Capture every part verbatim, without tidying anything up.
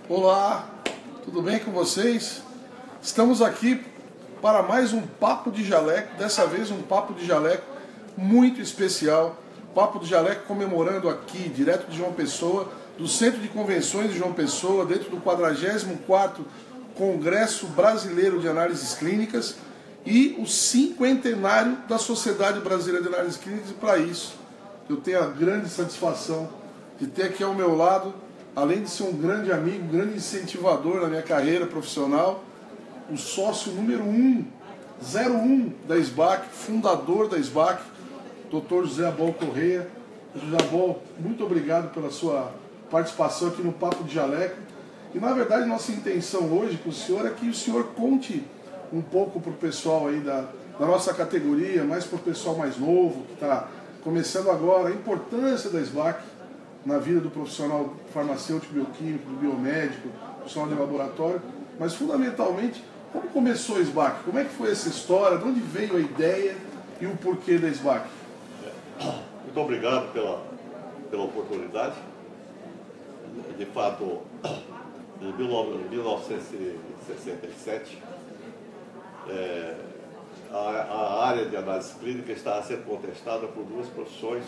Olá, tudo bem com vocês? Estamos aqui para mais um Papo de Jaleco, dessa vez um Papo de Jaleco muito especial. Papo de Jaleco comemorando aqui, direto de João Pessoa, do Centro de Convenções de João Pessoa, dentro do quadragésimo quarto Congresso Brasileiro de Análises Clínicas e o cinquentenário da Sociedade Brasileira de Análises Clínicas. E para isso, eu tenho a grande satisfação de ter aqui ao meu lado, além de ser um grande amigo, um grande incentivador na minha carreira profissional, o sócio número um, zero um da S B A C, fundador da S B A C, doutor José Abol Correia. José Abol, muito obrigado pela sua participação aqui no Papo de Jaleco. E na verdade nossa intenção hoje com o senhor é que o senhor conte um pouco para o pessoal aí da, da nossa categoria, mais para o pessoal mais novo, que está começando agora, a importância da S B A C na vida do profissional farmacêutico, bioquímico, do biomédico, profissional de laboratório, mas fundamentalmente, como começou a S B A C? Como é que foi essa história? De onde veio a ideia e o porquê da S B A C? Muito obrigado pela, pela oportunidade. De fato, em mil novecentos e sessenta e sete, é, a, a área de análise clínica está sendo contestada por duas profissões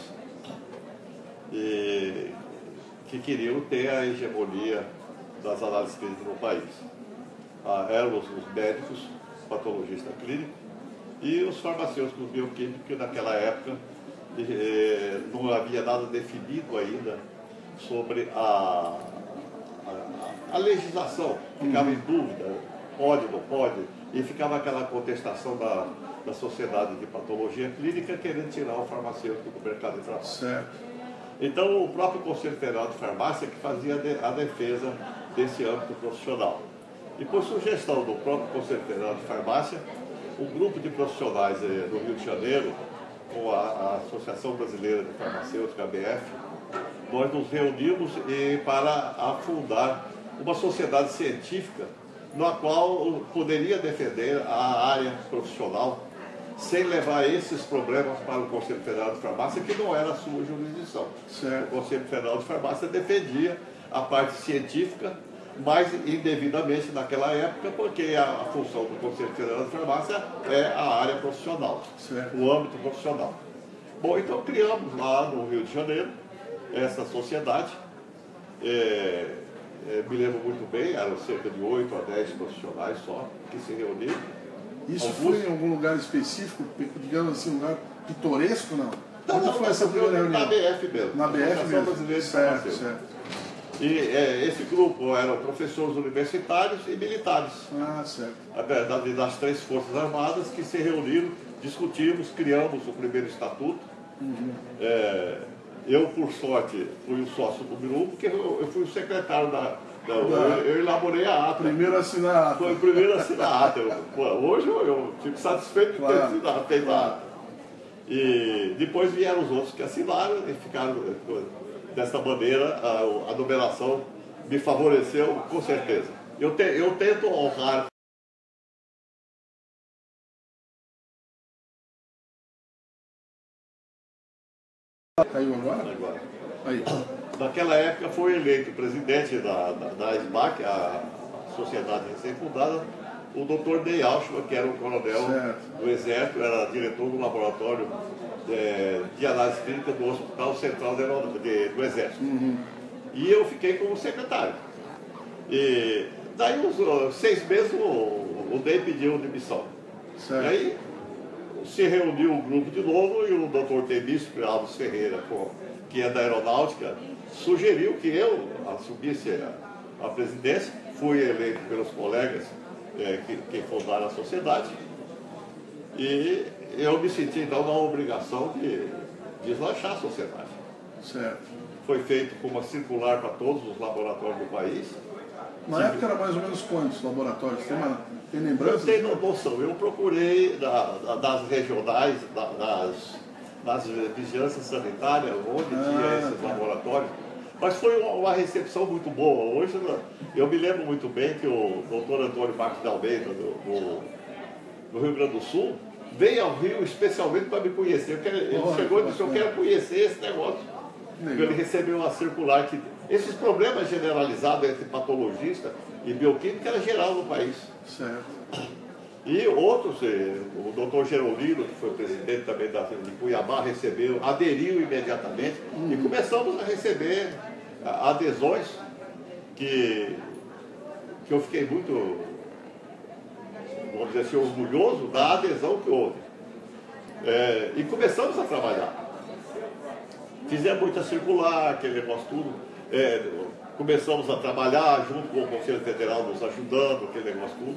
e, que queriam ter a hegemonia das análises clínicas no país. Ah, eram os, os médicos, patologista clínico, e os farmacêuticos bioquímicos, que naquela época eh, não havia nada definido ainda sobre a, a, a legislação. Ficava em dúvida, pode, não pode, e ficava aquela contestação da, da Sociedade de Patologia Clínica querendo tirar o farmacêutico do mercado de trabalho. Certo. Então, o próprio Conselho Federal de Farmácia que fazia a defesa desse âmbito profissional. E por sugestão do próprio Conselho Federal de Farmácia, um grupo de profissionais do Rio de Janeiro, com a, a Associação Brasileira de Farmacêutica, a B F, nós nos reunimos e, para afundar uma sociedade científica na qual poderia defender a área profissional sem levar esses problemas para o Conselho Federal de Farmácia, que não era a sua jurisdição. Certo. O Conselho Federal de Farmácia defendia a parte científica, mas indevidamente naquela época, porque a, a função do Conselho Federal de Farmácia é a área profissional, Certo. o âmbito profissional. Bom, então criamos lá no Rio de Janeiro essa sociedade. É, é, me lembro muito bem, eram cerca de oito a dez profissionais só que se reuniram. Isso Alguns... foi em algum lugar específico, digamos assim, um lugar pitoresco, não? Não, Onde não, foi não, essa primeira reunião? Na B F mesmo. Na B F Associação mesmo? Brasileira de Certo, Farmacêutica. certo. E é, esse grupo eram professores universitários e militares, Ah, certo. das, das três forças armadas, que se reuniram, discutimos, criamos o primeiro estatuto. Uhum. É, eu, por sorte, fui o sócio número um, porque eu, eu fui o secretário da... da eu, eu elaborei a ata. Primeiro a assinar a ata. Foi o primeiro a assinar a ata. Eu, pô, hoje eu, eu fico satisfeito de ter Claro. assinado, feito a ata. E depois vieram os outros que assinaram e ficaram... Dessa maneira, a, a numeração me favoreceu com certeza. Eu, te, eu tento honrar. Caiu agora? Agora. Aí. Naquela época foi eleito presidente da, da, da S B A C, a sociedade recém-fundada, o doutor Ney Auschmann, que era um coronel Certo. do Exército, era diretor do laboratório é, de análise clínica do Hospital Central de, de, do Exército. Uhum. E eu fiquei como secretário. E daí, uns uh, seis meses, o, o Ney pediu demissão. Certo. E aí se reuniu o grupo de novo e o doutor Temício Alves Ferreira, que é da Aeronáutica, sugeriu que eu assumisse a, a presidência. Fui eleito pelos colegas é, que, que fundaram a sociedade. E eu me senti, então, na obrigação de deslanchar a sociedade. Certo. Foi feito com uma circular para todos os laboratórios do país. Na época era mais ou menos quantos laboratórios? Tem, uma, tem lembrança? Eu tenho noção, eu procurei da, da, das regionais, da, das, das vigilâncias sanitárias, onde Ah, tinha esses tá. laboratórios, mas foi uma, uma recepção muito boa. Hoje, eu me lembro muito bem que o doutor Antônio Marcos de Almeida, do, do, do Rio Grande do Sul, veio ao Rio especialmente para me conhecer. Ele Olha, chegou e disse, eu bacana. quero conhecer esse negócio. Legal. Ele recebeu uma circular que Esses problemas generalizados entre patologista e bioquímica era geral no país. Certo. E outros, o doutor Gerolino, que foi presidente também da de Cuiabá, recebeu, aderiu imediatamente uhum. e começamos a receber adesões que, que eu fiquei muito, vamos dizer assim, orgulhoso da adesão que houve. É, e começamos a trabalhar. Fizemos muita circular, aquele negócio tudo. É, começamos a trabalhar junto com o Conselho Federal nos ajudando, aquele negócio tudo.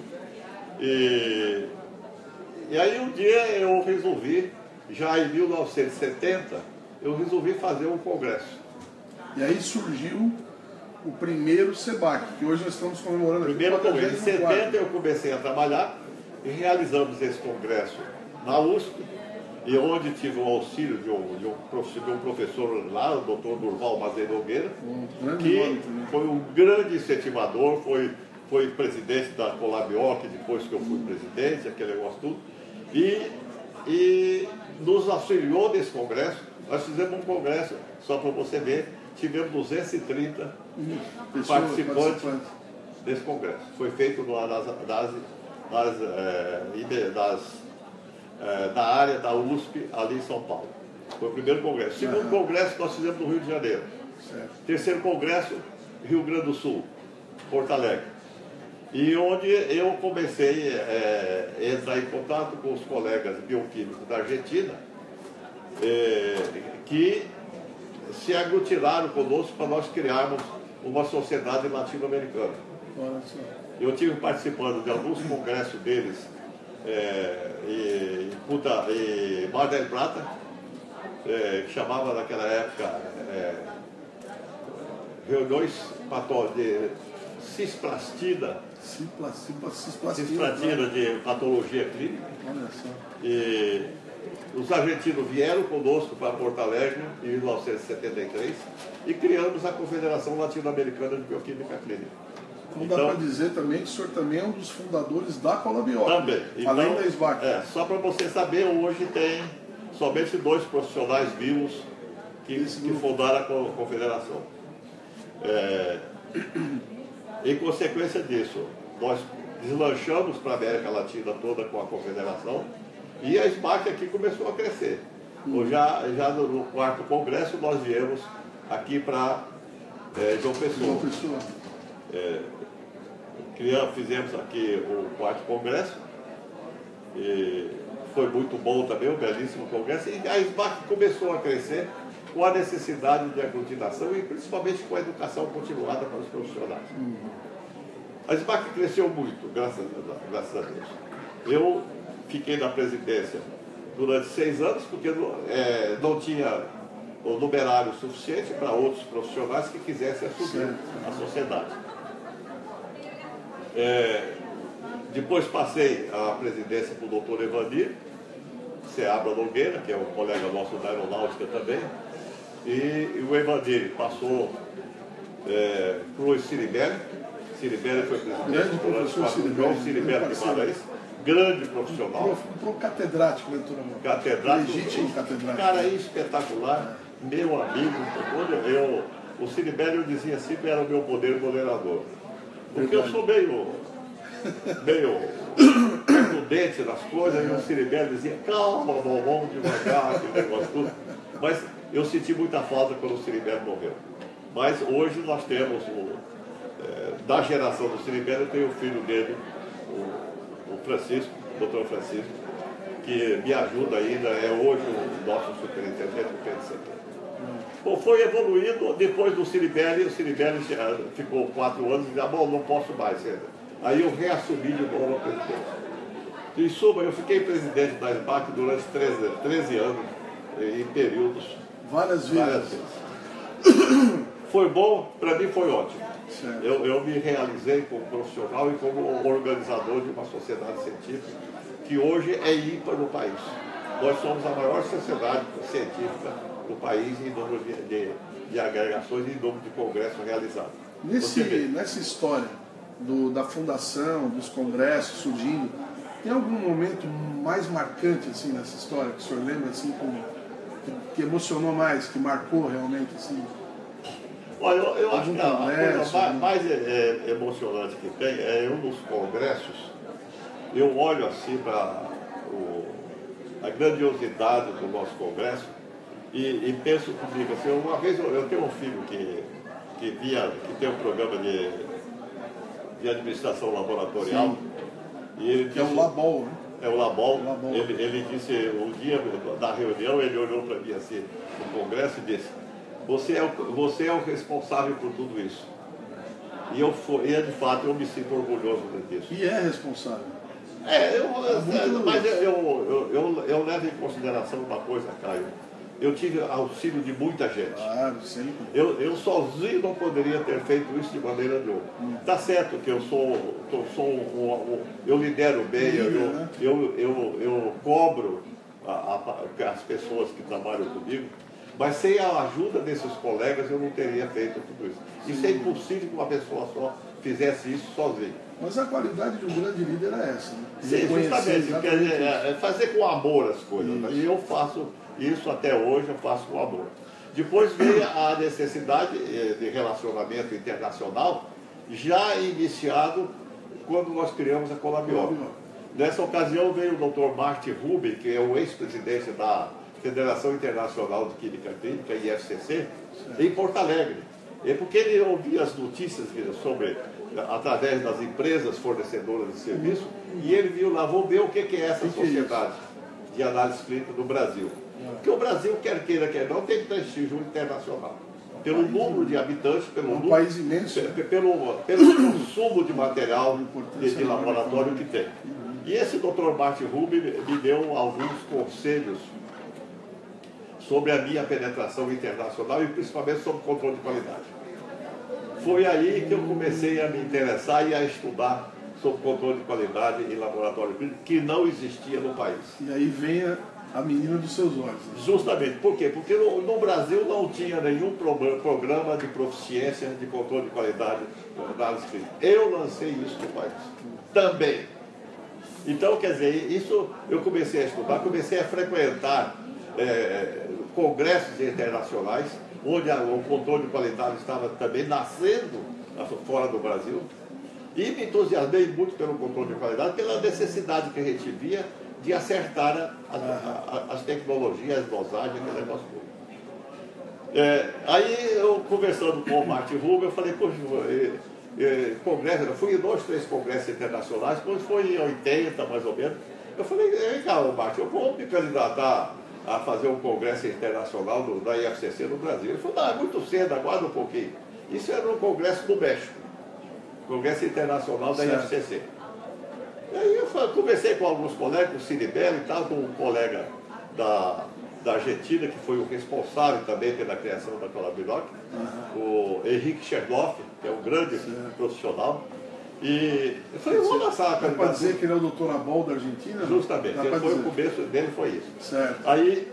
E, e aí um dia eu resolvi, já em mil novecentos e setenta, eu resolvi fazer um congresso. E aí surgiu o primeiro SEBAC, que hoje nós estamos comemorando. Primeiro congresso. Em setenta eu comecei a trabalhar e realizamos esse congresso na U S P, e onde tive o auxílio de um, de um, professor, de um professor lá, o doutor Durval Mazeiro Nogueira, um que foi um grande incentivador, foi, foi presidente da Colabioc, depois que eu fui presidente, aquele negócio tudo, e, e nos auxiliou nesse congresso. Nós fizemos um congresso, só para você ver, tivemos duzentos e trinta hum, participantes, participantes desse congresso. Foi feito nas, das, das, é, das É, da área da U S P ali em São Paulo. Foi o primeiro congresso. Segundo uhum. congresso nós fizemos no Rio de Janeiro. Certo. Terceiro congresso, Rio Grande do Sul, Porto Alegre. E onde eu comecei é, a entrar em contato com os colegas bioquímicos da Argentina, é, que se aglutinaram conosco para nós criarmos uma sociedade latino-americana. Eu tive participando de alguns congressos deles, É, e, puta, e Mar del Plata, é, que chamava naquela época é, reuniões de cisplastida, cisplastida de patologia clínica. E os argentinos vieram conosco para Porto Alegre em mil novecentos e setenta e três e criamos a Confederação Latino-Americana de Bioquímica Clínica. Então, então dá para dizer também que o senhor também é um dos fundadores da Colabioc. Também. Então, além da SBAC. É, só para você saber, hoje tem somente dois profissionais vivos que, que fundaram a confederação. É, em consequência disso, nós deslanchamos para a América Latina toda com a confederação e a SBAC aqui começou a crescer. Hum. Já, já no quarto congresso nós viemos aqui para é, João Pessoa. João Pessoa. É, criamos, fizemos aqui o quarto congresso e foi muito bom também, um belíssimo congresso, e a SBAC começou a crescer com a necessidade de aglutinação e principalmente com a educação continuada para os profissionais. Uhum. A SBAC cresceu muito, graças a, graças a Deus. Eu fiquei na presidência durante seis anos porque é, não tinha o numerário suficiente para outros profissionais que quisessem assumir certo. A sociedade. É, depois passei a presidência para o doutor Evandir Seabra Nogueira, que é um colega nosso da aeronáutica também, e, e o Evandir passou é, para o Ciribelli. Ciribelli foi presidente durante quatro anos, Ciribelli Guimarães, grande profissional. Pro catedrático, doutor. Catedrático. Legítimo catedrático. Cara espetacular, meu amigo. Quando eu, o Ciribelli, eu dizia assim que era o meu poder moderador. Porque eu sou meio, meio prudente nas coisas, e o Ciribelli dizia, calma, vamos devagar, aquele negócio tudo. Mas eu senti muita falta quando o Ciribelli morreu. Mas hoje nós temos, o, é, da geração do Ciribelli, eu tenho o filho dele, o, o Francisco, o doutor Francisco, que me ajuda ainda, é hoje o nosso superintendente do P C P. Bom, foi evoluindo, depois do Ciribelli, o Ciribelli ficou quatro anos e disse, bom, não posso mais. Aí eu reassumi de novo a presidência. Em suma, eu fiquei presidente da SBAC durante treze, treze anos, em períodos. Várias vezes. Várias vezes. Foi bom, para mim foi ótimo. Eu, eu me realizei como profissional e como organizador de uma sociedade científica que hoje é ímpar no país. Nós somos a maior sociedade científica do país em número de, de, de agregações e em número de congressos realizados. Nesse, nessa história do, da fundação, dos congressos surgindo, tem algum momento mais marcante assim, nessa história que o senhor lembra assim, como, que, que emocionou mais, que marcou realmente? Assim? Olha, eu, eu acho que a, a congresso, coisa mais, né? mais é, é, emocionante que tem é um dos congressos. Eu olho assim para a grandiosidade do nosso congresso e, e penso comigo assim, uma vez eu, eu tenho um filho que, que, via, que tem um programa de, de administração laboratorial. Sim. E ele Que é disse, o Labol, né? É o Labol. O Labol. Ele, ele disse, um dia da reunião, ele olhou para mim assim, no congresso e disse, você é, o, você é o responsável por tudo isso. E eu, e de fato, eu me sinto orgulhoso disso. E é responsável. É, eu, É muito... mas eu, eu, eu, eu levo em consideração uma coisa, Caio. Eu tive auxílio de muita gente. Claro, sempre. Eu, eu sozinho não poderia ter feito isso de maneira nenhuma. Hum. Tá certo que eu sou, eu, sou um, um, eu lidero bem, Líder, eu, né? eu, eu, eu cobro a, a, as pessoas que trabalham comigo, mas sem a ajuda desses colegas eu não teria feito tudo isso. Sim. Isso é impossível que uma pessoa só fizesse isso sozinho. Mas a qualidade de um grande líder é essa, né? Sim, justamente, é, é fazer com amor as coisas. Né? E eu faço isso até hoje, eu faço com amor. Depois veio a necessidade de relacionamento internacional, já iniciado quando nós criamos a Colabiol. Nessa ocasião veio o doutor Martin Rubin, que é o ex-presidente da Federação Internacional de Química Clínica, I F C C, em Porto Alegre. É porque ele ouvia as notícias sobre, através das empresas fornecedoras de serviço, e ele viu lá, vamos ver o que é essa sociedade de análise clínica do Brasil. Porque o Brasil, quer queira, quer não, tem prestígio internacional. Pelo número de habitantes, pelo, um número, país imenso. Pelo, pelo consumo de material de, de laboratório que tem. E esse doutor Martin Rubin me deu alguns conselhos sobre a minha penetração internacional e principalmente sobre controle de qualidade. Foi aí que eu comecei a me interessar e a estudar sobre controle de qualidade em laboratório clínico, que não existia no país. E aí vem a, a menina dos seus olhos. Né? Justamente. Por quê? Porque no, no Brasil não tinha nenhum pro, programa de proficiência de controle de qualidade na análise clínica. Eu lancei isso no país. Também. Então, quer dizer, isso eu comecei a estudar, comecei a frequentar é, congressos internacionais, onde a, o controle de qualidade estava também nascendo fora do Brasil, e me entusiasmei muito pelo controle de qualidade, pela necessidade que a gente via de acertar a, a, a, as tecnologias, as dosagens, aquele negócio todo. É, aí eu, conversando com o Martin Rubin, eu falei, poxa, é, é, congresso, eu fui em dois, três congressos internacionais, quando foi em oitenta, mais ou menos, eu falei, vem cá, Martin, eu vou me candidatar a fazer um congresso internacional do, da I F C C no Brasil. Ele falou, não, é muito cedo, aguarda um pouquinho. Isso era no congresso do México, Congresso Internacional da certo. I F C C. E aí eu falei, conversei com alguns colegas, com o Ciribelli e tal, com um colega da, da Argentina, que foi o responsável também pela criação da Colabiloc, uhum. o Henrique Chernoff, que é um grande certo. profissional. E eu falei, eu vou lançar a candidatura. Pode dizer que ele é o doutor Abol da Argentina? Justamente, ele foi, o começo dele foi isso. Certo. Aí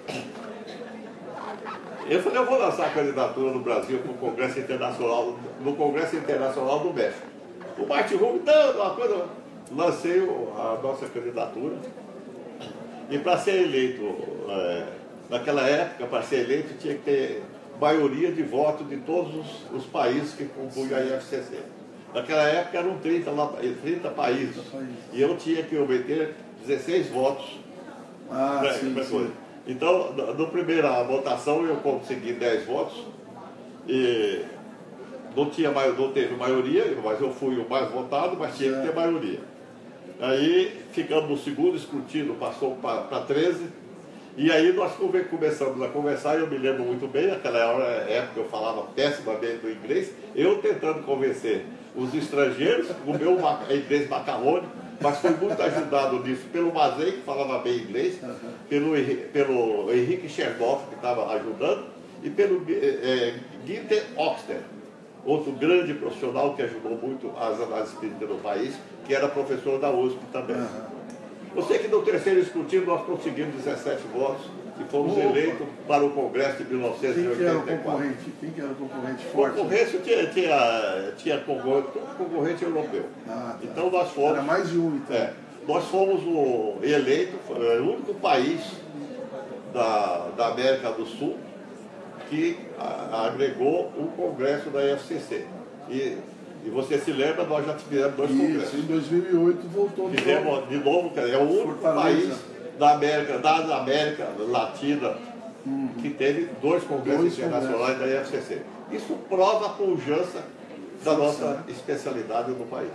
eu falei, eu vou lançar a candidatura no Brasil para o Congresso Internacional, no Congresso Internacional do México. O Martin Rubin, não, uma coisa, lancei a nossa candidatura. E para ser eleito, é, naquela época, para ser eleito, tinha que ter maioria de votos de todos os, os países que compõem a I F C C. Naquela época eram trinta, trinta países. E eu tinha que obter dezesseis votos. Ah, pra, sim, pra sim. Coisa. Então, na primeira votação eu consegui dez votos. E não, tinha, não teve maioria, mas eu fui o mais votado, mas tinha que ter maioria. Aí ficamos no segundo escrutínio, passou para treze. E aí nós começamos a conversar, e eu me lembro muito bem, naquela época eu falava pessimamente o inglês, eu tentando convencer os estrangeiros, o meu inglês macarrônico, mas fui muito ajudado nisso pelo Mazei, que falava bem inglês, pelo, pelo Henrique Chernoff, que estava ajudando, e pelo é, Günther Oxter, outro grande profissional que ajudou muito as análises clínicas do país, que era professor da U S P também. Eu sei que no terceiro escrutínio nós conseguimos dezessete votos e fomos Opa. eleitos para o Congresso de mil novecentos e oitenta e quatro. Quem que era o concorrente? Quem que era o concorrente forte? Concorrente tinha, tinha, tinha concorrente, concorrente europeu. Ah, tá. Então nós fomos... Era mais de um, então. É, nós fomos o eleito, o único país da, da América do Sul que a, agregou o congresso da I F C C. E, e você se lembra, nós já tivemos dois Isso, congressos. em dois mil e oito voltou de Fizemos novo. de novo, é o único Fortaleza. país da América, da América Latina uhum. que teve dois congressos dois internacionais congressos. da I F C C. Isso prova a pujança da nossa especialidade no país.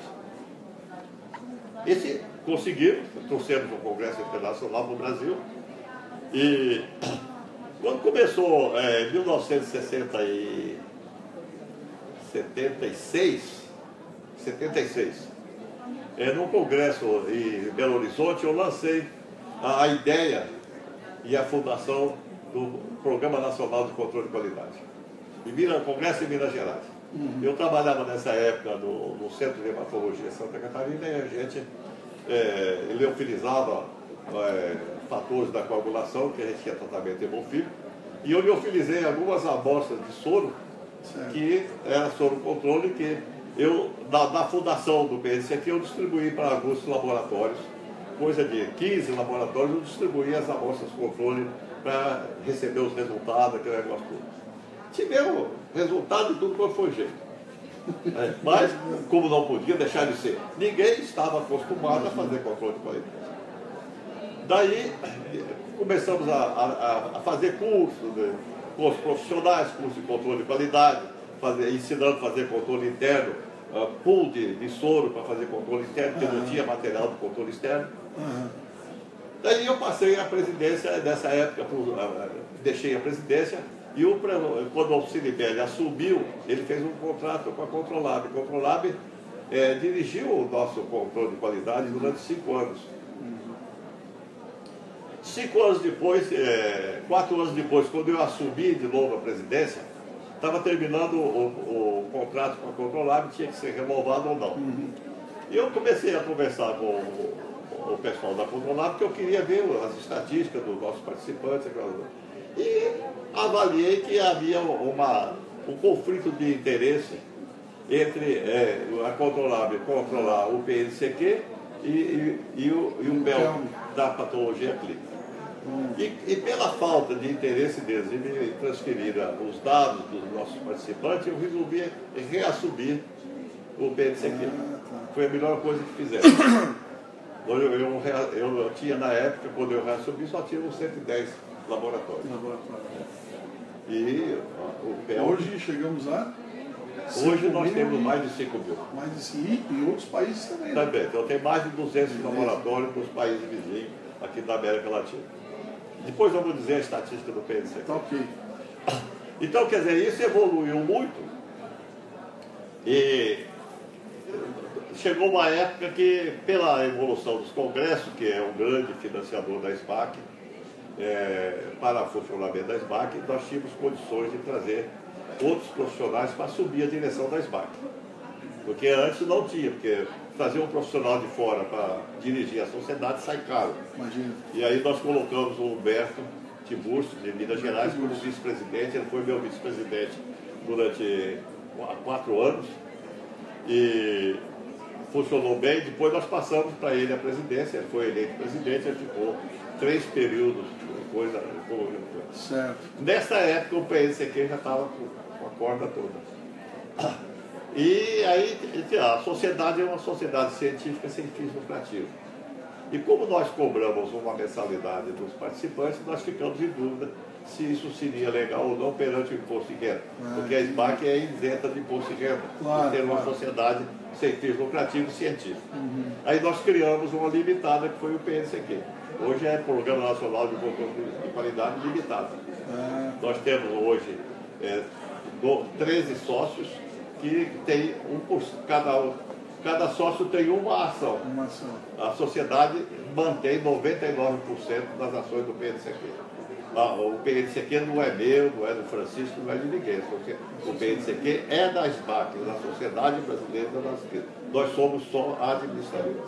Esse conseguimos, trouxemos um congresso internacional para o Brasil e quando começou em é, mil novecentos e setenta e seis, é, no congresso em Belo Horizonte, eu lancei a, a ideia e a fundação do Programa Nacional de Controle de Qualidade. Em Minas, Congresso em Minas Gerais. Uhum. Eu trabalhava nessa época no, no Centro de Hematologia de Santa Catarina e a gente é, leofilizava é, fatores da coagulação, que a gente tinha tratamento hemofílico, e eu leofilizei algumas amostras de soro, certo. Que era soro controle, que eu, na, na fundação do P N C aqui, eu distribuí para alguns laboratórios, coisa de quinze laboratórios, eu distribuí as amostras de controle para receber os resultados, aquele negócio tudo. Tivemos resultado de tudo quanto foi jeito. É, mas, como não podia deixar de ser, ninguém estava acostumado a fazer controle de qualidade. Daí, começamos a, a, a fazer cursos, né, cursos profissionais, cursos de controle de qualidade, fazer, ensinando a fazer controle interno, uh, pool de, de soro para fazer controle interno, porque uhum. não tinha material de controle externo. Uhum. Daí eu passei a presidência, nessa época, pro, uh, deixei a presidência, e o, quando o Auxilibelli assumiu, ele fez um contrato com a Controlab. A Controlab é, dirigiu o nosso controle de qualidade durante cinco anos. Cinco anos depois, é, quatro anos depois, quando eu assumi de novo a presidência, estava terminando o, o contrato com a Controlab, tinha que ser renovado ou não. Uhum. E eu comecei a conversar com o, o pessoal da Controlab, porque eu queria ver as estatísticas dos nossos participantes. E avaliei que havia uma, um conflito de interesse entre é, a Controlab controlar o P N C Q e, e, e o, e o B E L da patologia clínica. E, e pela falta de interesse deles em me transferir os dados dos nossos participantes, eu resolvi reassumir o P N C Q. Foi a melhor coisa que fizeram. Eu, eu, eu, eu tinha na época, quando eu reassumi, só tinha uns cento e dez laboratórios. Laboratório. E o P E L... Hoje chegamos a... Hoje nós temos mais de cinco mil. Mais de cinco, e outros países também. Também. Né? Então tem mais de duzentos laboratórios nos países vizinhos aqui da América Latina. Depois eu vou dizer a estatística do P N C. Tá ok. Então, quer dizer, isso evoluiu muito. E chegou uma época que, pela evolução dos congressos, que é um grande financiador da SBAC, é, para o funcionamento da SBAC, nós tínhamos condições de trazer outros profissionais para subir a direção da SBAC. Porque antes não tinha, porque trazer um profissional de fora para dirigir a sociedade sai caro. Imagina. E aí nós colocamos o Humberto Tiburcio, de Minas Gerais, como vice-presidente. Ele foi meu vice-presidente durante quatro anos e funcionou bem. Depois nós passamos para ele a presidência, ele foi eleito presidente, ele ficou três períodos, coisa, coisa. Certo. Nessa época o P N C Q já estava com a corda toda. E aí a sociedade é uma sociedade científica sem fins lucrativos. E como nós cobramos uma mensalidade dos participantes, nós ficamos em dúvida se isso seria legal ou não perante o imposto de renda. Ah, porque a SBAC é isenta de imposto de renda, claro, por ter uma claro. sociedade sem fins lucrativos científicos. Uhum. Aí nós criamos uma limitada que foi o P N C Q. Hoje é Programa Nacional de Controle de Qualidade Limitada. Ah. Nós temos hoje é, treze sócios que tem um por cada, cada sócio tem uma ação. Uma ação. A sociedade mantém noventa e nove por cento das ações do P N C Q. Ah, o P N C Q não é meu, não é do Francisco, não é de ninguém. O P N C Q é da SBAC, da Sociedade Brasileira da Nascida. Nós somos só administradores.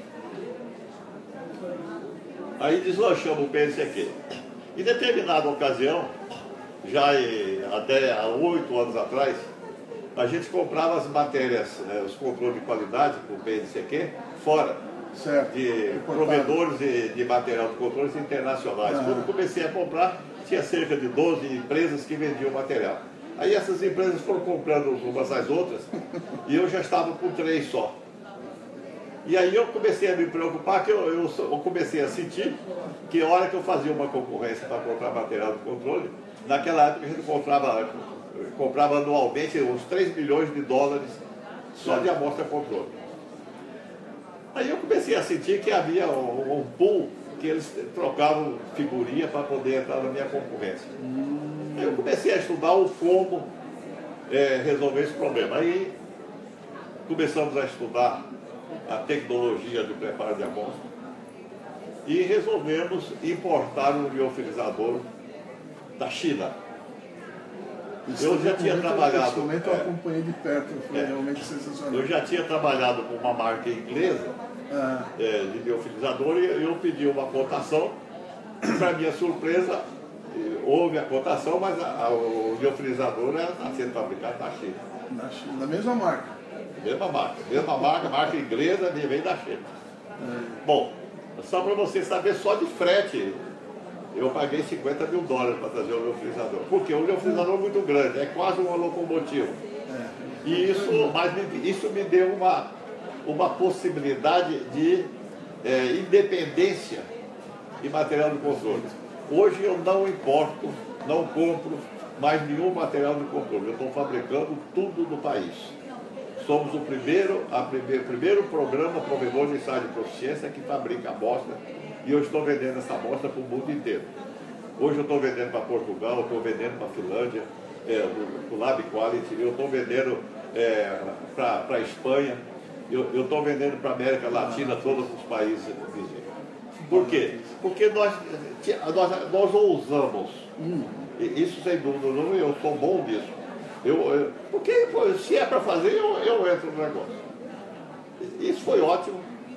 Aí deslanchamos o P N C Q. Em determinada ocasião, já até há oito anos atrás, a gente comprava as matérias, eh, os controles de qualidade para o P N C Q fora, certo. De provedores de, de material de controles internacionais. Uhum. Quando comecei a comprar, tinha cerca de doze empresas que vendiam material. Aí essas empresas foram comprando umas às outras e eu já estava com três só. E aí eu comecei a me preocupar, que eu, eu, eu comecei a sentir que a hora que eu fazia uma concorrência para comprar material de controle, naquela época a gente comprava, comprava anualmente uns três milhões de dólares só de amostra controle. Aí eu comecei a sentir que havia um, um pool que eles trocavam figurinha para poder entrar na minha concorrência. Hum. Aí eu comecei a estudar o como é, resolver esse problema. Aí começamos a estudar a tecnologia de preparo de amostra e resolvemos importar um liofilizador da China. Esse eu já tinha trabalhado... Esse momento eu é, acompanhei de perto, foi é, realmente sensacional. Eu já tinha trabalhado com uma marca inglesa ah. é, de liofilizador e eu pedi uma cotação. Para minha surpresa, houve a cotação, mas a, a, o liofilizador está sendo fabricado na China. Na China, da mesma marca? Mesma marca, mesma marca, marca inglesa, vem da China. É. Bom, só para você saber, só de frete, eu paguei cinquenta mil dólares para trazer o liofilizador. Porque o liofilizador é muito grande, é quase uma locomotiva. É. E isso, mas me, isso me deu uma, uma possibilidade de é, independência em material de controle. Hoje eu não importo, não compro mais nenhum material de controle. Eu estou fabricando tudo no país. Somos o primeiro, a primeir, primeiro programa provedor de ensaio de proficiência que fabrica amostra e eu estou vendendo essa amostra para o mundo inteiro. Hoje eu estou vendendo para Portugal, eu estou vendendo para a Finlândia, é, para o Lab Quality, eu estou vendendo é, para a Espanha, eu estou vendendo para a América Latina, todos os países vizinhos. Por quê? Porque nós, nós, nós ousamos, hum. isso sem dúvida, eu sou bom disso. Eu, eu, porque pô, se é para fazer, eu, eu entro no negócio. Isso foi ótimo.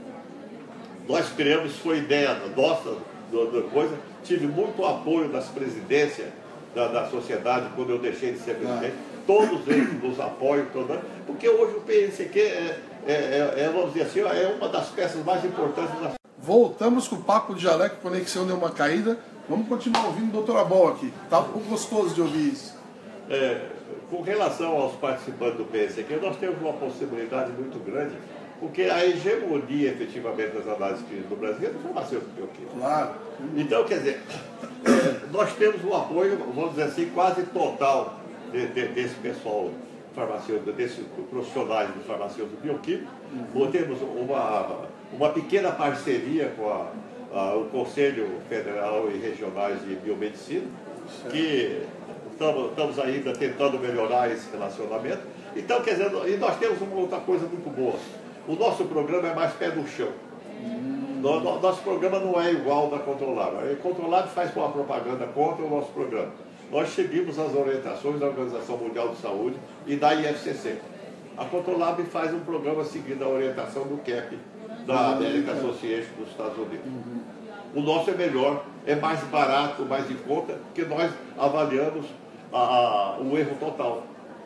Nós criamos, foi ideia nossa, da coisa. Tive muito apoio das presidências da, da sociedade quando eu deixei de ser presidente. Ah. Todos eles nos apoiam, todos, porque hoje o P N C Q é, é, é, é, vamos dizer assim, é uma das peças mais importantes da... Voltamos com o Papo de Jaleco, a conexão deu uma caída. Vamos continuar ouvindo o doutor Abol aqui. Tá um pouco gostoso de ouvir isso. É, com relação aos participantes do P N C Q, nós temos uma possibilidade muito grande, porque a hegemonia, efetivamente, das análises clínicas do Brasil é do farmacêutico bioquímico. Claro. Então, quer dizer, é, nós temos um apoio, vamos dizer assim, quase total de, de, desse pessoal farmacêutico, desses profissionais do farmacêutico bioquímico. Uhum. Temos uma, uma pequena parceria com a, a, o Conselho Federal e Regionais de Biomedicina, certo. que... Estamos, estamos ainda tentando melhorar esse relacionamento. Então, quer dizer, e nós temos uma outra coisa muito boa. O nosso programa é mais pé no chão. Hum. No, no, nosso programa não é igual ao da Controlab. A Controlab faz uma propaganda contra o nosso programa. Nós seguimos as orientações da Organização Mundial de Saúde e da I F C C. A Controlab faz um programa seguindo a orientação do C E P, da American Association dos Estados Unidos. Uhum. O nosso é melhor, é mais barato, mais em conta, porque nós avaliamos a, a, o erro total.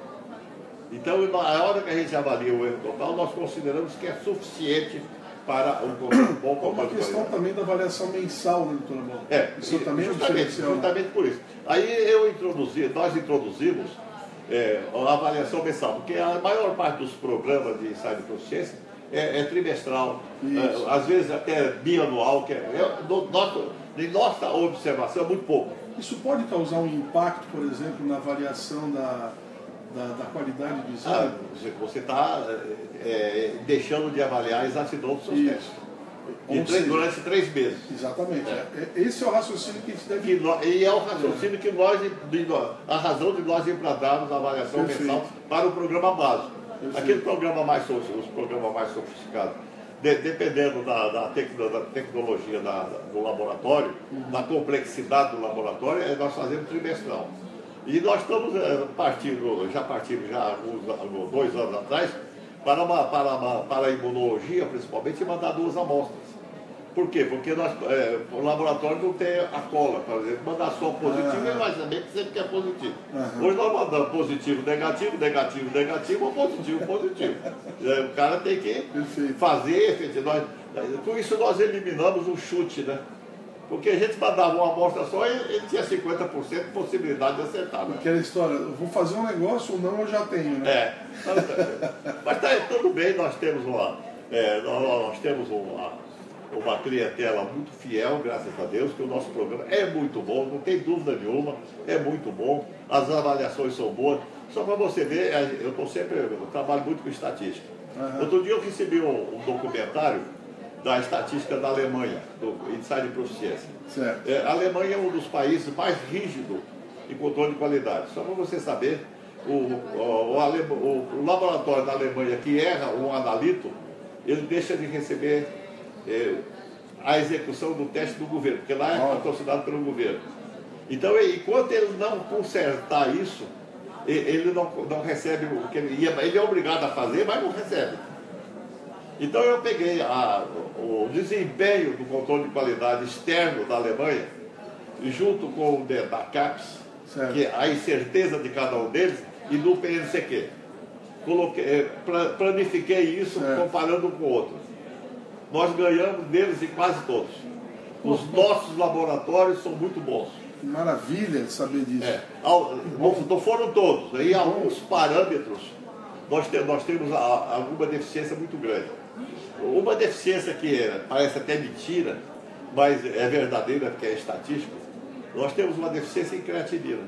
Então, na hora que a gente avalia o erro total, nós consideramos que é suficiente para um bom controle. É uma questão também da avaliação mensal, né, doutor Abol? É, isso também justamente, é justamente por isso. Aí eu introduzi, nós introduzimos é, a avaliação mensal, porque a maior parte dos programas de ensaio de proficiência é, é trimestral, é, às vezes até bianual, que é, é no, nosso, em nossa observação é muito pouco. Isso pode causar um impacto, por exemplo, na avaliação da, da, da qualidade do exame? Ah, você está é, deixando de avaliar a exatidão dos seus testes. E três, durante três meses. Exatamente. É. Esse é o raciocínio que a gente deve... Que nós, e é o raciocínio é. que nós, a razão de nós implantarmos a avaliação Perfeito. mensal para o programa básico. Perfeito. Aquele programa mais, os programas mais sofisticados, de, dependendo da, da, tecno, da tecnologia da, do laboratório, uhum. da complexidade do laboratório, nós fazemos trimestral. E nós estamos é, partindo, já partimos já há uns, dois anos atrás, para, uma, para, uma, para a imunologia, principalmente, mandar duas amostras. Por quê? Porque nós, é, o laboratório não tem a cola, por exemplo, mandar só positivo, uhum. mas também sempre que é positivo. Uhum. Hoje nós mandamos positivo, negativo, negativo, negativo ou positivo, positivo. é, o cara tem que Perfeito. fazer, nós, com isso nós eliminamos o chute, né? Porque a gente mandava uma amostra só e ele tinha cinquenta por cento de possibilidade de acertar. Né? Aquela história, eu vou fazer um negócio ou não, eu já tenho, né? É. Mas tá, tudo bem, nós temos uma, é, nós, nós temos uma, uma clientela muito fiel, graças a Deus, que o nosso programa é muito bom, não tem dúvida nenhuma, é muito bom, as avaliações são boas. Só para você ver, eu estou sempre, eu trabalho muito com estatística. Uhum. Outro dia eu recebi um, um documentário da estatística da Alemanha, do Índice de Proficiência. É, a Alemanha é um dos países mais rígidos em controle de qualidade. Só para você saber, o, o, o, Alema, o, o laboratório da Alemanha que erra um analito, ele deixa de receber é, a execução do teste do governo, porque lá é patrocinado pelo governo. Então, enquanto ele não consertar isso, ele não, não recebe o que ele ia, ele é obrigado a fazer, mas não recebe. Então eu peguei a, o desempenho do controle de qualidade externo da Alemanha, junto com o da CAPES, certo, que é a incerteza de cada um deles, e do P N C Q. Coloquei, planifiquei isso, certo, comparando um com o outro. Nós ganhamos deles em quase todos. Os nossos laboratórios são muito bons. Que maravilha saber disso. É, não, não foram todos. Em alguns parâmetros nós, te, nós temos a, alguma deficiência muito grande. Uma deficiência que é, parece até mentira, mas é verdadeira porque é estatística. Nós temos uma deficiência em creatinina.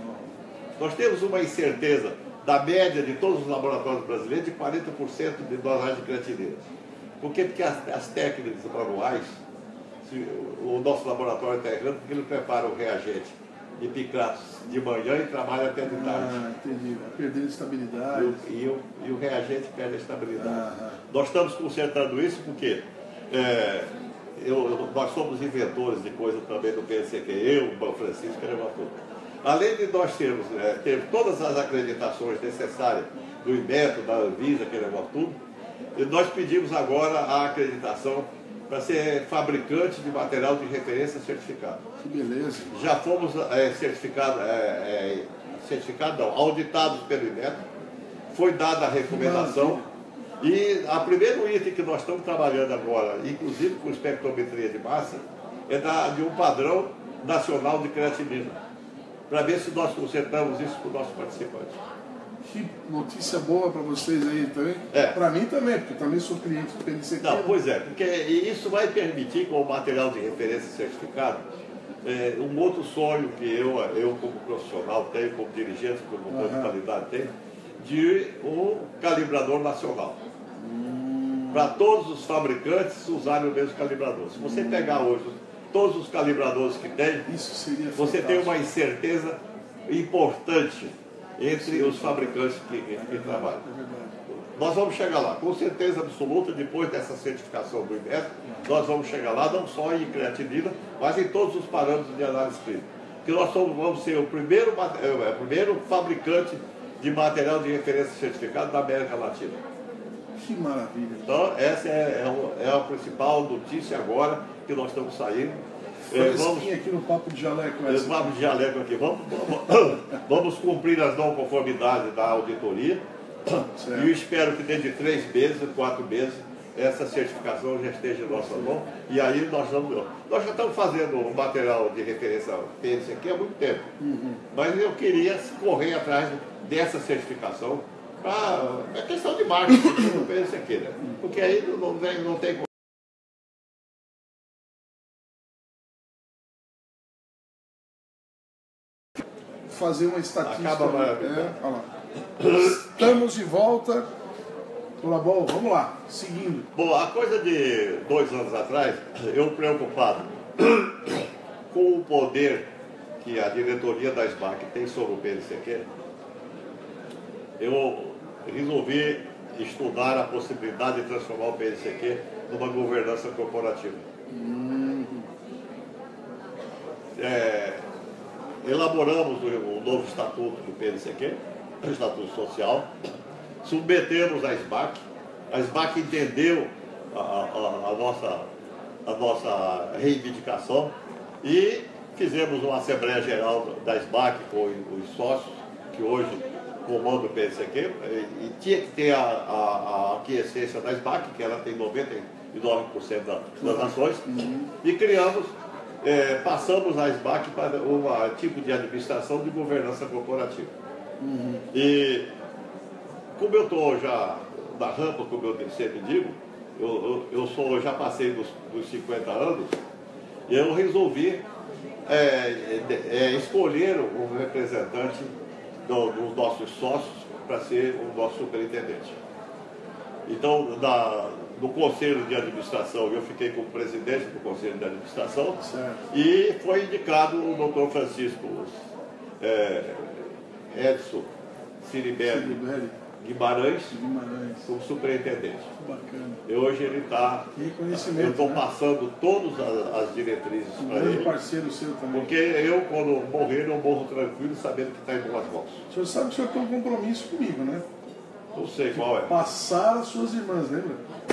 Nós temos uma incerteza da média de todos os laboratórios brasileiros de quarenta por cento de dosagem de creatinina. Por quê? Porque as, as técnicas manuais, se, o nosso laboratório está errando porque ele prepara o reagente de picratos de manhã e trabalha até de tarde. Ah, entendi. Vai perder a estabilidade. E o, e o, e o reagente perde a estabilidade. Ah, nós estamos consertando isso porque é, eu, nós somos inventores de coisa também do P N C Q, eu, o Francisco, tudo. Além de nós termos é, ter todas as acreditações necessárias do INMETO, da Anvisa, que negócio tudo, nós pedimos agora a acreditação para ser fabricante de material de referência certificado. Que beleza. Já fomos é, certificados, é, é, certificado, não, auditados pelo INMETO, foi dada a recomendação e o primeiro item que nós estamos trabalhando agora, inclusive com espectrometria de massa, é da, de um padrão nacional de creatinina, para ver se nós consertamos isso com os nossos participantes. Que notícia boa para vocês aí também. É. Para mim também, porque eu também sou cliente do P N C Q. Não, pois é, porque isso vai permitir, com o material de referência certificado, é, um outro sonho que eu, eu como profissional tenho, como dirigente, como promotor de qualidade tenho, de um calibrador nacional. Hum. Para todos os fabricantes usarem o mesmo calibrador. Se você hum. pegar hoje todos os calibradores que tem, isso seria você tem uma incerteza importante entre os fabricantes que, que, que trabalham. Nós vamos chegar lá, com certeza absoluta, depois dessa certificação do INMETO, nós vamos chegar lá não só em creatinina, mas em todos os parâmetros de análise clínica. Porque nós somos, vamos ser o primeiro, é, o primeiro fabricante de material de referência certificado da América Latina. Que maravilha. Então, essa é, é, é a principal notícia agora que nós estamos saindo. É, vamos aqui no Papo de Jaleco. Esse Papo de Jaleco aqui. Vamos, vamos, vamos cumprir as não conformidades da auditoria. Certo. E eu espero que dentro de três meses, quatro meses, essa certificação já esteja em nossa mão. E aí nós vamos. Nós já estamos fazendo um material de referência P N C Q há muito tempo. Uhum. Mas eu queria correr atrás dessa certificação. Pra, é questão de marketing do P N C Q, né? Porque aí não, não, não tem. Fazer uma estatística. Acaba é, olha lá. Estamos de volta. Olá, bom, vamos lá, seguindo. Bom, a coisa de dois anos atrás, eu preocupado com o poder que a diretoria da SBAC tem sobre o P N C Q, eu resolvi estudar a possibilidade de transformar o P N C Q numa governança corporativa. Hum. É, elaboramos o novo estatuto do P N C Q, o estatuto social, submetemos a SBAC, a SBAC entendeu a, a, a, nossa, a nossa reivindicação e fizemos uma Assembleia Geral da SBAC com os sócios que hoje comandam o P N C Q, e, e tinha que ter a, a, a aquiescência da SBAC, que ela tem noventa e nove por cento da, das ações, uhum. E criamos é, passamos a SBAC para um tipo de administração de governança corporativa. Uhum. E como eu estou já na rampa, como eu sempre digo, eu, eu, eu sou, já passei dos, dos cinquenta anos, e eu resolvi é, é, escolher um representante do, dos nossos sócios para ser o nosso superintendente. Então, na, no Conselho de Administração, eu fiquei como presidente do Conselho de Administração, certo. E foi indicado o doutor Francisco é, Edson Ciribelli Guimarães, Guimarães como superintendente. Bacana. E hoje ele está... Eu estou, né, passando todas as, as diretrizes um para ele. Parceiro seu também. Porque eu, quando morrer, eu morro tranquilo, sabendo que está em boas mãos. O senhor sabe que o senhor tem um compromisso comigo, né? Não sei qual é. Passar as suas irmãs, lembra?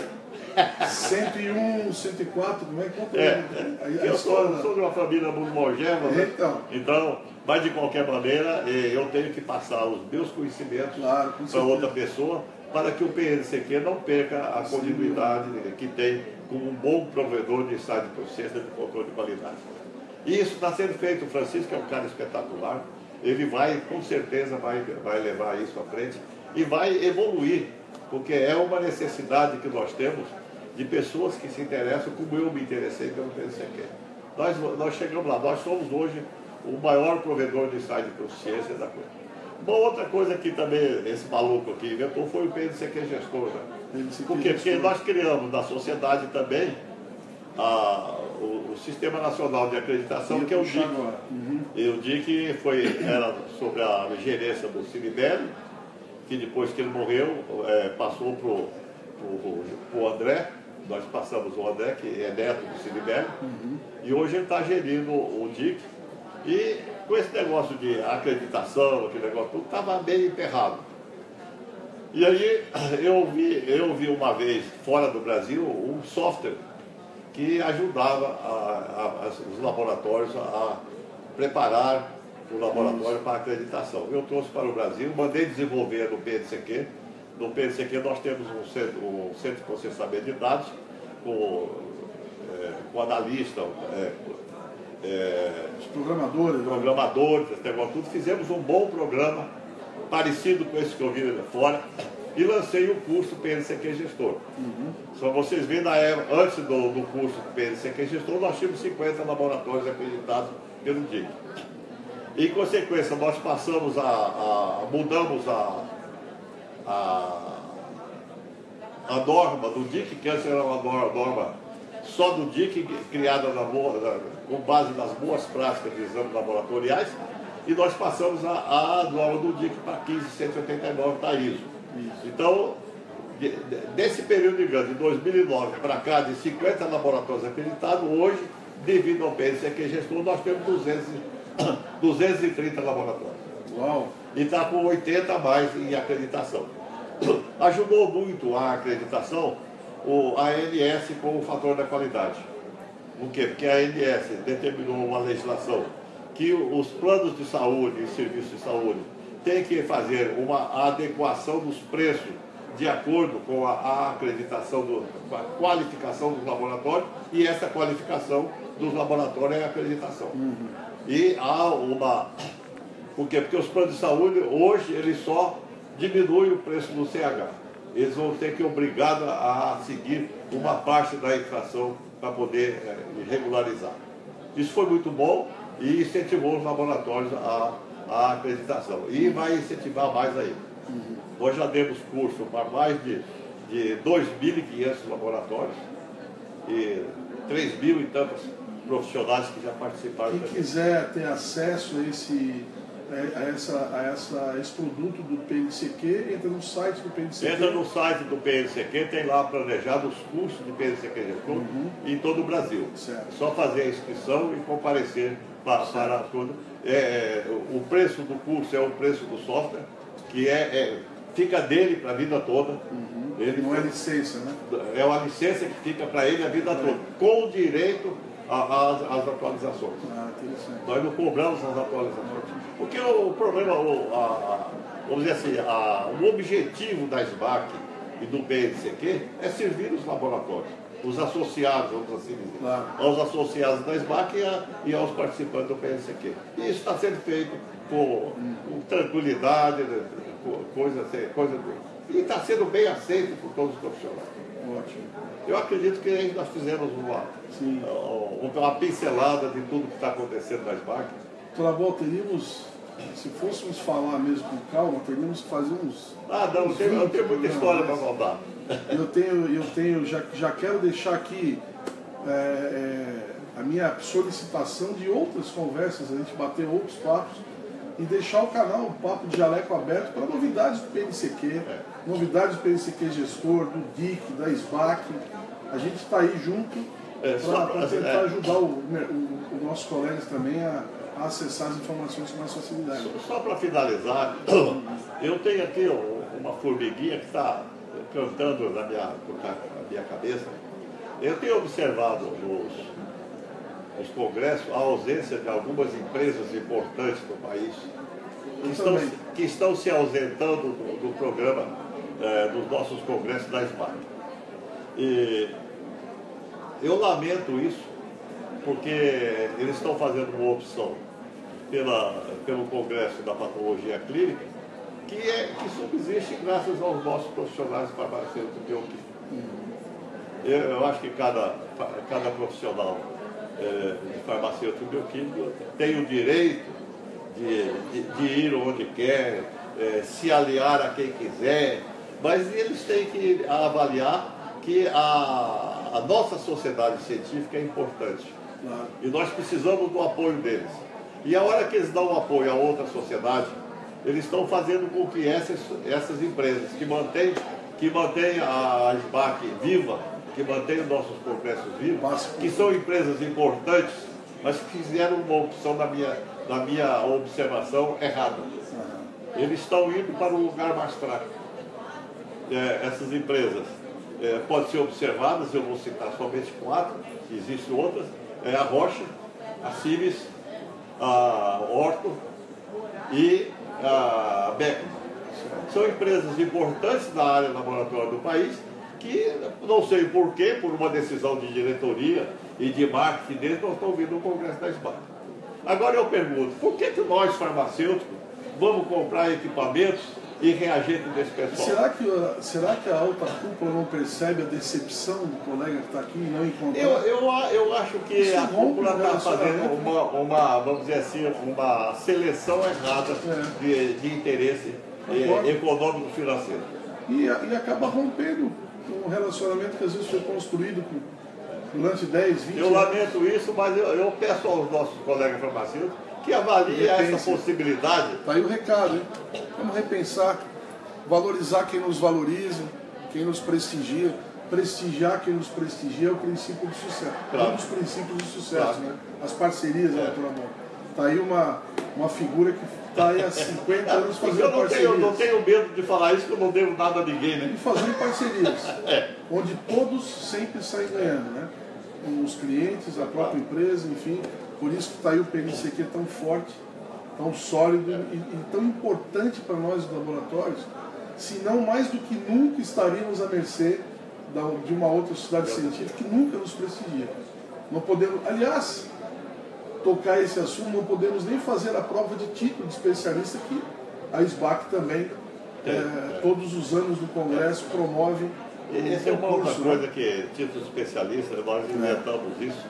cento e um, cento e quatro, como é que conta? É, é. Eu sou, sou de uma família muito longeva, né? Então. Então, mas de qualquer maneira, eu tenho que passar os meus conhecimentos, claro, para outra pessoa, para que o P N C Q não perca a continuidade que tem como um bom provedor de estado de processo e de controle de qualidade. E isso está sendo feito. O Francisco é um cara espetacular, ele vai, com certeza, vai, vai levar isso à frente e vai evoluir, porque é uma necessidade que nós temos de pessoas que se interessam, como eu me interessei pelo P N C Q. Nós, nós chegamos lá, nós somos hoje o maior provedor de site de proficiência da coisa. Uma outra coisa que também esse maluco aqui inventou foi o P N C Q gestor. Né? Por quê? Porque nós criamos na sociedade também a, o, o Sistema Nacional de Acreditação, que é o D I C. Uhum. E o D I C foi, era sobre a gerência do Ciribelli, que depois que ele morreu, é, passou para o André. Nós passamos o André, que é neto do Ciribelli, uhum. E hoje ele está gerindo o D I C. E com esse negócio de acreditação, aquele negócio tudo, estava meio emperrado. E aí eu vi, eu vi uma vez, fora do Brasil, um software que ajudava a, a, os laboratórios a preparar o laboratório para acreditação. Eu trouxe para o Brasil, mandei desenvolver no P N C Q. No P N C Q nós temos um centro, um centro de processamento de dados com, é, com analista, é, é, os programadores, programadores, esse negócio tudo. Fizemos um bom programa, parecido com esse que eu vi lá fora, e lancei o curso P N C Q Gestor. Uhum. Só vocês veem, na época, antes do, do curso P N C Q Gestor, nós tínhamos cinquenta laboratórios acreditados pelo D I C. Em consequência, nós passamos a, a mudamos a, a, a norma do D I C, que antes era uma norma só do D I C, criada na, na, com base nas boas práticas de exames laboratoriais, e nós passamos a, a norma do D I C para quinze cento e oitenta e nove da I S O. Isso. Então, de, de, desse período de grande, de dois mil e nove para cá, de cinquenta laboratórios acreditados, hoje, devido ao P N C Q Gestor, nós temos duzentos e trinta laboratórios. Uau. E está com oitenta a mais em acreditação. Ajudou muito a acreditação o, a A N S com o fator da qualidade. Por quê? Porque a A N S determinou uma legislação que os planos de saúde e serviços de saúde têm que fazer uma adequação dos preços de acordo com a, a acreditação, do, com a qualificação dos laboratórios, e essa qualificação dos laboratórios é a acreditação. Uhum. E há uma... Por quê? Porque os planos de saúde, hoje, eles só diminuem o preço do C H. Eles vão ter que ir obrigados a seguir uma parte da inflação para poder é, regularizar. Isso foi muito bom e incentivou os laboratórios a, a acreditação. E vai incentivar mais ainda. Uhum. Nós já demos curso para mais de, de dois mil e quinhentos laboratórios e três mil e tantos profissionais que já participaram. Quem também quiser ter acesso a esse, a, essa, a, essa, a esse produto do P N C Q, entra no site do P N C Q. Entra no site do P N C Q, tem lá planejado os cursos de P N C Q Gestor uhum. em todo o Brasil. Certo. É só fazer a inscrição e comparecer para, para tudo. É, o preço do curso é o preço do software, que é, é fica dele para a vida toda. Uhum. Ele não é licença, né? É uma licença que fica para ele a vida é. toda, com direito às atualizações. Ah, interessante. Nós não cobramos as atualizações. Porque o problema, o, a, a, vamos dizer assim, a, o objetivo da SBAC e do P N C Q é servir os laboratórios. os associados, vamos assim dizer, claro. aos associados da SBAC e, a, e aos participantes do P S Q. E isso está sendo feito com, com tranquilidade, com coisa, coisa e está sendo bem aceito por todos os profissionais. Ótimo. Eu acredito que nós fizemos uma, uma pincelada de tudo que está acontecendo na SBAC. Doutora Bol, teríamos, se fôssemos falar mesmo com calma, teríamos que fazer uns... Ah, não, uns eu, tenho, eu tenho muita história para contar. Eu tenho, eu tenho, já, já quero deixar aqui é, é, a minha solicitação de outras conversas, a gente bater outros papos e deixar o canal, o Papo de Jaleco aberto para novidades do P N C Q, é. novidades do P N C Q Gestor, do D I C, da SBAC. A gente está aí junto é, para tentar é. ajudar o, o, os nossos colegas também a, a acessar as informações com mais facilidade. Só, só para finalizar, eu tenho aqui uma formiguinha que está cantando na minha, na minha cabeça. Eu tenho observado nos, nos congressos a ausência de algumas empresas importantes do país que, estão, que estão se ausentando do, do programa é, dos nossos congressos da SBAC. E eu lamento isso, porque eles estão fazendo uma opção pela, pelo Congresso da Patologia Clínica, que, é, que subsiste graças aos nossos profissionais farmacêuticos bioquímicos. Eu, eu acho que cada, cada profissional é, de farmacêutico bioquímico tem o direito de, de, de ir onde quer, é, se aliar a quem quiser, mas eles têm que avaliar que a, a nossa sociedade científica é importante. Claro. E nós precisamos do apoio deles. E a hora que eles dão apoio a outra sociedade, eles estão fazendo com que essas, essas empresas que mantêm, que mantêm a SBAC viva, que mantêm os nossos congressos vivos, que são empresas importantes, mas que fizeram uma opção, na minha, na minha observação, errada. Eles estão indo para um lugar mais fraco. É, essas empresas é, podem ser observadas, eu vou citar somente quatro, existem outras, é a Rocha, a Cimes, a Orto e a Beckman. São empresas importantes na área laboratória do país que, não sei porquê, por uma decisão de diretoria e de marketing deles, não estão vindo no Congresso da SBAC. Agora eu pergunto, por que, que nós, farmacêuticos, vamos comprar equipamentos e reagentes desse pessoal? Será que, será que a alta cúpula não percebe a decepção do colega que está aqui e não encontra? Eu, eu, eu acho que Isso a cúpula está fazendo uma, uma, vamos dizer assim, uma seleção errada é. de, de interesse eh, econômico financeiro. E, e acaba rompendo um relacionamento que às vezes foi construído com, durante dez, vinte eu anos. Eu lamento isso, mas eu, eu peço aos nossos colegas farmacêuticos que avaliem essa possibilidade. Está aí o recado, hein? Vamos repensar, valorizar quem nos valoriza, quem nos prestigia, prestigiar quem nos prestigia é o princípio do sucesso. Claro. Um dos princípios do sucesso, claro. Né? As parcerias, é. né, doutora Bol? Está aí uma, uma figura que está aí há cinquenta anos fazendo eu não parcerias. Tenho, eu não tenho medo de falar isso, que eu não devo nada a ninguém, né? E fazendo parcerias, é. onde todos sempre saem ganhando, né? Os clientes, a própria empresa, enfim. Por isso que está aí o P N C Q tão forte, tão sólido e, e tão importante para nós os laboratórios, se não mais do que nunca estaríamos à mercê da, de uma outra sociedade científica que nunca nos prestigia. Não podemos, aliás, tocar esse assunto, não podemos nem fazer a prova de título de especialista que a SBAC também, é, é, todos os anos do Congresso, promove. Essa é uma outra coisa que, título de especialista, nós inventamos é. isso.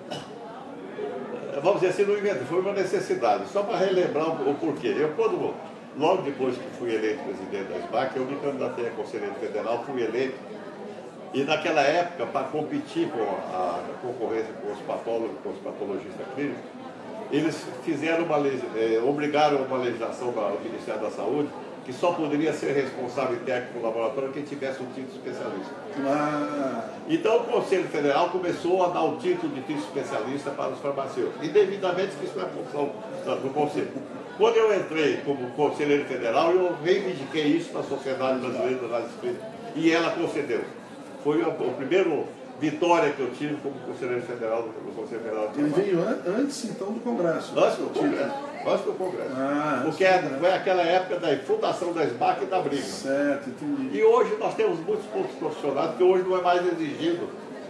Vamos dizer assim, não inventei, foi uma necessidade, só para relembrar o porquê. Eu, quando, logo depois que fui eleito presidente da SBAC, eu me candidatei a conselheiro federal, fui eleito, e naquela época, para competir com a concorrência com os patólogos, com os patologistas clínicos, eles fizeram uma eh, obrigaram uma legislação do Ministério da Saúde que só poderia ser responsável técnico do laboratório quem tivesse um título especialista. Ah. Então o Conselho Federal começou a dar o título de título especialista para os farmacêuticos, indevidamente que isso não é função do Conselho. Quando eu entrei como conselheiro federal, eu reivindiquei isso na Sociedade Brasileira de Análise Clínica e ela concedeu. Foi o, o primeiro vitória que eu tive como conselheiro federal do, do Conselho Federal. Ele veio an antes então do Congresso. Antes do Congresso. Antes do Congresso. Ah, porque foi aquela época da fundação da SBAC e da briga. Certo, entendi. E hoje nós temos muitos pontos profissionais, que hoje não é mais exigido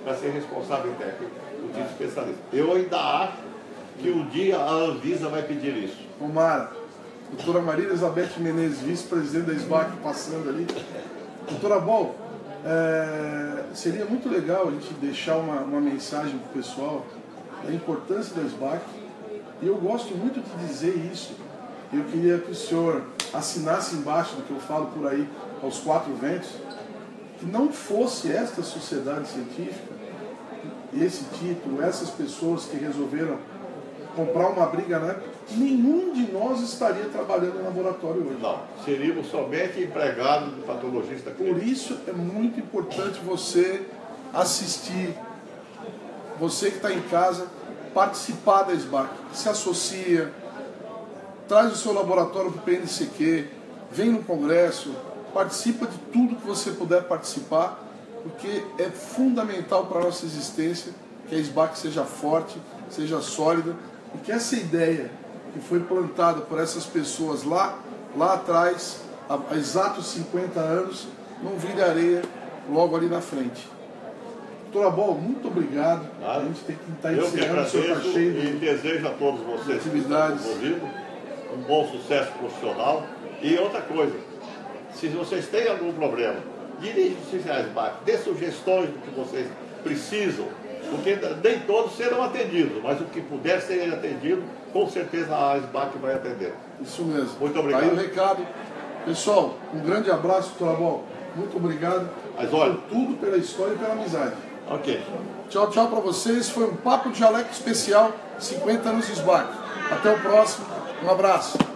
para ser responsável técnico, o título especialista. Eu ainda acho que um dia a Anvisa vai pedir isso. Tomara. Doutora Maria Elizabeth Menezes, vice-presidente da SBAC, passando ali. Doutora Bol, é, seria muito legal a gente deixar uma, uma mensagem para o pessoal da importância da SBAC. E eu gosto muito de dizer isso. Eu queria que o senhor assinasse embaixo do que eu falo por aí aos quatro ventos, que não fosse esta sociedade científica, esse título, essas pessoas que resolveram comprar uma briga, né? Nenhum de nós estaria trabalhando no laboratório hoje. Não, seríamos somente empregados de patologista clínico. Por isso é muito importante você assistir, você que está em casa, participar da SBAC, se associa, traz o seu laboratório para o P N C Q, vem no congresso, participa de tudo que você puder participar, porque é fundamental para a nossa existência que a SBAC seja forte, seja sólida, e que essa ideia que foi plantada por essas pessoas lá, lá atrás, há exatos cinquenta anos, não vire areia logo ali na frente. Doutora Bol, muito obrigado. Nada. A gente tem que estar Eu que encerrando, o senhor está agradeço cheio e de desejo a todos vocês atividades. que estão envolvidos um bom sucesso profissional. E outra coisa, se vocês têm algum problema, dirigem-se à SBAC, dê sugestões do que vocês precisam, porque nem todos serão atendidos, mas o que puder ser atendido, com certeza a SBAC vai atender. Isso mesmo. Muito obrigado. Aí o recado. Pessoal, um grande abraço, doutora Bol. Muito obrigado Mas olha, por tudo, pela história e pela amizade. ok. Tchau, tchau para vocês. Foi um Papo de Jaleco especial, cinquenta anos de SBAC. Até o próximo. Um abraço.